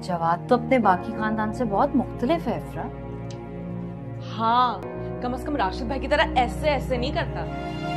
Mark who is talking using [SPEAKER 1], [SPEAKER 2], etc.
[SPEAKER 1] जवाद तो अपने बाकी खानदान से बहुत मुख्तलिफ है इफ्रा।
[SPEAKER 2] हाँ, कम से कम राशिद भाई की तरह ऐसे ऐसे नहीं करता।